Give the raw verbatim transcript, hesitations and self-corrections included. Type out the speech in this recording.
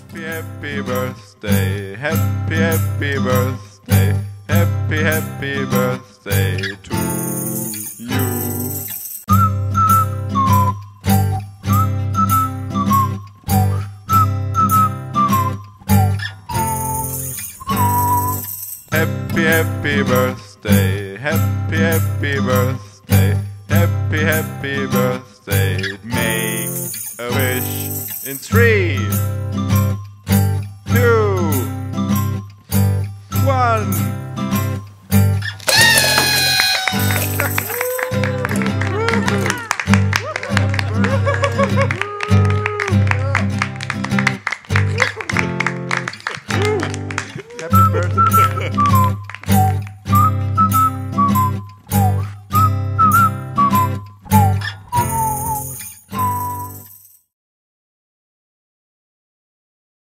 Happy, happy birthday, happy, happy birthday, happy, happy birthday to you. Happy, happy birthday, happy, happy birthday, happy, happy birthday. Make a wish in three,